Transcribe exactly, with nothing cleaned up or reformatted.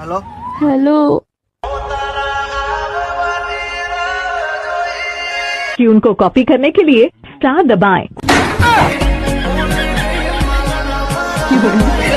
Hello hello. Tune को copy करने के लिए स्टार दबाएं।